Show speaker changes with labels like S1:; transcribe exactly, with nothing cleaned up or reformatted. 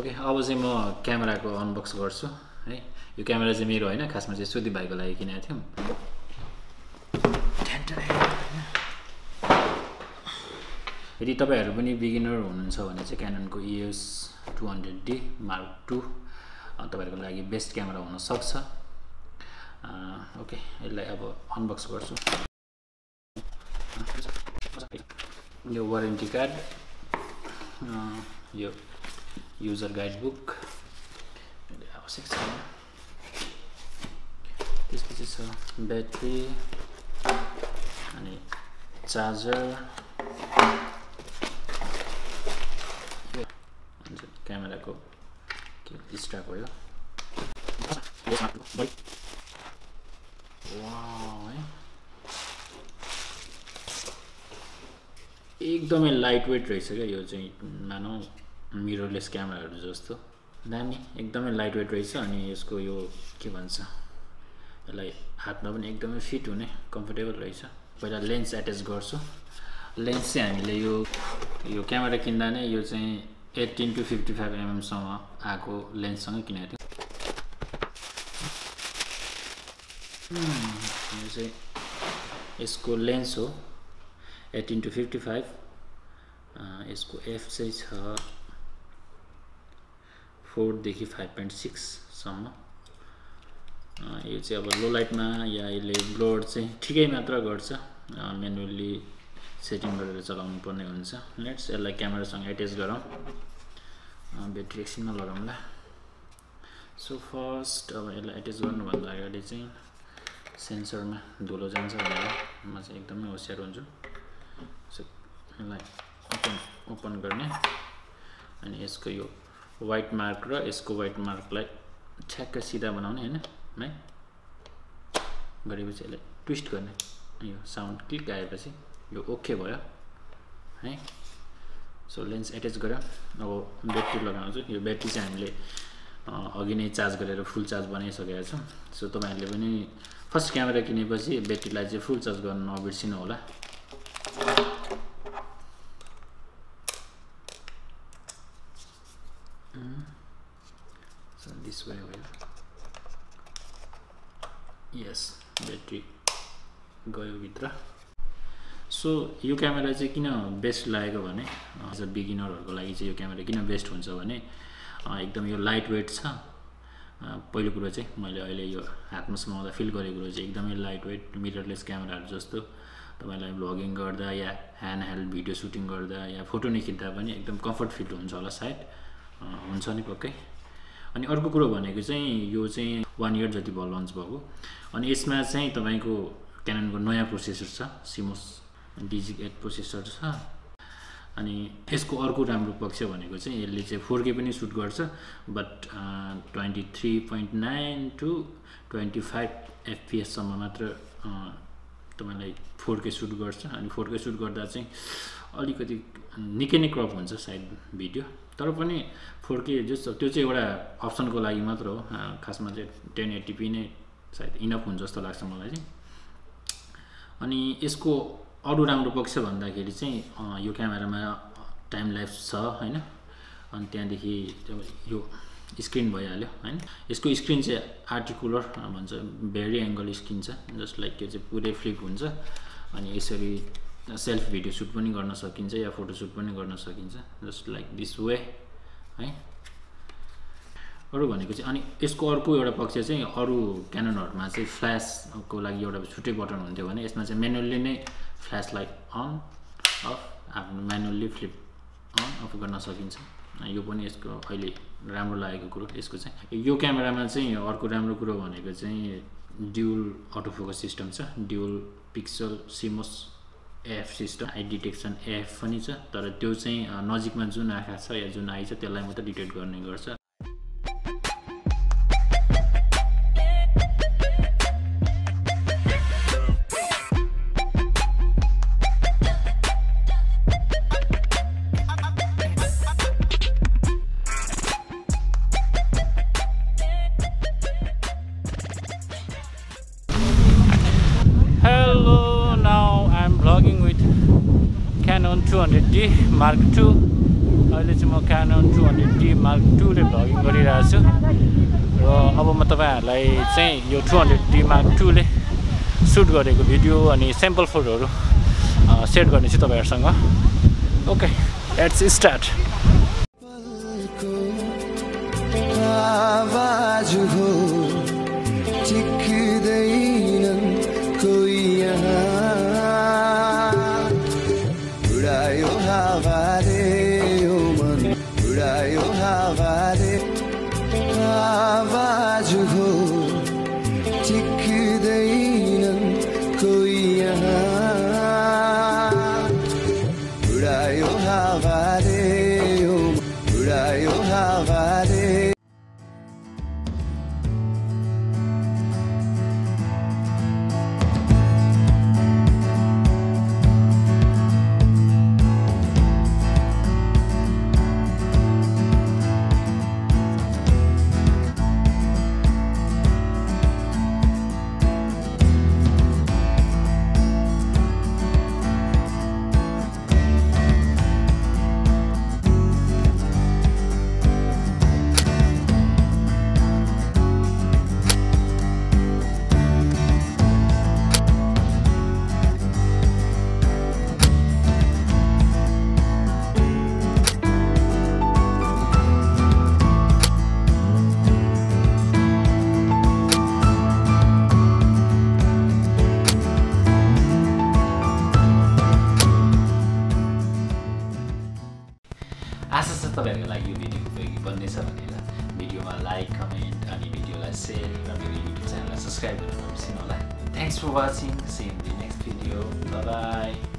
S1: Okay अब चाहिँ म क्यामेराको अनबक्स गर्छु है। यो क्यामेरा चाहिँ मेरो हैन, खासमा चाहिँ सुदीप भाइको लागि किनेको थियौँ। यदि तपाईहरु पनि बिगिनर हुनुहुन्छ भने चाहिँ क्याननको E O S two hundred D mark two तपाईहरुको लागि बेस्ट क्यामेरा हुन सक्छ। ओके यसलाई अब अनबक्स गर्छु। यो वारेन्टी कार्ड, यो युजर गाइड बुक आवश्यक छ। त्यसपछि छ ब्याट्री अनि चार्जर, क्यामेराको के स्ट्र्याप हो यो। वाउ है, एकदमै लाइट वेट रहेछ क्या यो चाहिँ, मानौ मिररलेस क्यामेराहरु जस्तो दामी, एकदमै लाइट वेट रहेछ। अनि यसको यो के भन्छ, यसलाई हातमा पनि एकदमै फिट हुने कम्फर्टेबल रहेछ। पहिला लेन्स एट्याच गर्छु। लेन्स चाहिँ हामीले यो यो क्यामेरा किन्दा नै यो चाहिँ eighteen to fifty five mm सम्म आएको लेन्ससँग किनेको थियो। यो चाहिँ यसको लेन्स हो एट्टीन टू फिफ्टी फाइभ। यसको एफ चाहिँ छ फोर देखि फाइभ पोइन्ट सिक्स सम्म। यो चाहिँ अब लो लाइटमा या यसले ब्लर चाहिँ ठिकै मात्र गर्छ, म्यानुअली सेटिङ गरेर चलाउनु पर्ने हुन्छ। लेट्स यसलाई क्यामेरासँग एट्याच गरौँ। ब्याट्री एकछिनमा लगाउँला। सो फर्स्ट अब यसलाई एट्याच गर्नुभन्दा अगाडि चाहिँ सेन्सरमा धुलो जान्छ भनेर म चाहिँ एकदमै होसियार हुन्छु। सो यसलाई ओपन ओपन गर्ने अनि यसको यो व्हाइट मार्क र यसको व्हाइट मार्कलाई ठ्याक्क सिधा बनाउने हैन है। गरेपछि यसलाई ट्विस्ट गर्ने, यो साउन्ड क्लिक आएपछि यो ओके भयो है। सो लेन्स एट्याच गऱ्यो। अब ब्याट्री लगाउँछु। यो ब्याट्री चाहिँ हामीले अघि नै चार्ज गरेर फुल चार्ज बनाइसकेका छौँ। सो तपाईहरुले पनि फर्स्ट क्यामेरा किनेपछि ब्याट्रीलाई चाहिँ फुल चार्ज गर्न नबिर्सिनु होला। So this way will yes battery गयो भित्र। सो यो क्यामेरा चाहिँ किन बेस्ट लागेको भने, एज अ बिगिनरहरुको लागि चाहिँ यो क्यामेरा किन बेस्ट हुन्छ भने एकदम यो लाइट वेट छ। पहिलो कुरो चाहिँ मैले अहिले यो हातमा समाउँदा फिल गरेको कुरो चाहिँ एकदमै लाइट वेट, मिररलेस क्यामेराहरु जस्तो तपाईलाई भ्लगिङ गर्दा या ह्यान्ड हेल्ड भिडियो सुटिङ गर्दा या फोटो नै खिच्दा पनि एकदम कम्फर्ट फिल हुन्छ होला, सायद हुन्छ नि पक्कै। अनि अर्को कुरो भनेको चाहिँ यो चाहिँ वान इयर जति भयो लन्च भएको। अनि यसमा चाहिँ तपाईको क्याननको नयाँ प्रोसेसर छ, सिमोस डिजी एट प्रोसेसर छ। अनि यसको अर्को राम्रो पक्ष भनेको चाहिँ यसले चाहिँ फोर के पनि सुट गर्छ, but twenty three point nine to twenty five FPS सम्म मात्र तपाईलाई फोर के सुट गर्छ। अनि फोर के सुट गर्दा चाहिँ अलिकति निकै नै क्रप हुन्छ सायद भिडियो, तर पनि फोर के जस्तो त्यो चाहिँ एउटा अप्सनको लागि मात्र हो। खासमा चाहिँ टेन एट्टी पी नै सायद इनफ हुन्छ जस्तो लाग्छ मलाई चाहिँ। अनि यसको अरु राम्रो पक्ष भन्दाखेरि चाहिँ यो क्यामेरामा टाइम ल्याप्स छ हैन। अनि त्यहाँदेखि यो स्क्रिन भइहाल्यो हैन। यसको स्क्रिन चाहिँ आर्टिकुलर भन्छ, भेरी एङ्गल स्क्रिन छ, जस्ट लाइक यो चाहिँ पुरै फ्लिप हुन्छ। अनि यसरी सेल्फ भिडियो सुट पनि गर्न सकिन्छ या फोटो सुट पनि गर्न सकिन्छ, जस्ट लाइक दिस वे है। अरु भनेको चाहिँ अनि यसको अर्को एउटा पक्ष चाहिँ अरु क्याननहरुमा चाहिँ फ्ल्याशको लागि एउटा छुट्टै बटन हुन्थ्यो भने यसमा चाहिँ म्यानुअली नै फ्ल्याशलाई अन अफ आफ्नो म्यानुअली फ्लिप अन अफ गर्न सकिन्छ। यो पनि यसको अहिले राम्रो लागेको कुरो यसको चाहिँ। यो क्यामेरामा चाहिँ अर्को राम्रो कुरो भनेको चाहिँ ड्युल अटो फोकस सिस्टम छ, dual pixel CMOS AF system, eye detection AF पनि छ। तर त्यो चाहिँ नजिकमा जुन आँखा छ या जुन आई छ त्यसलाई मात्र डिटेक्ट गर्ने गर्छ। Canon two hundred D Mark two अहिले चाहिँ म Canon two hundred D mark two ले भ्लगिङ गरिरहेको छु र अब म तपाईँहरूलाई चाहिँ यो two hundred D mark two ले सुट गरेको भिडियो अनि स्याम्पल फोटोहरू सेट गर्नेछु तपाईँहरूसँग। Okay let's start.
S2: आवाज हो टिक्दैनन् कोही यहाँ उडायो हावाले यो मन उडायो हावाले आवाज हो टिक्दैनन् कोही यहाँ उडायो हावाले यो उडायो हावाले।
S1: आशा छ तपाईँहरूको लागि यो भिडियो उपयोगी बन्नेछ भनेर भिडियोमा लाइक कमेन्ट अनि भिडियोलाई सेयर र मेरो युट्युब च्यानललाई सब्सक्राइब गर्न नबिर्सिनु होला। Thanks for watching. See in the next video. Bye by.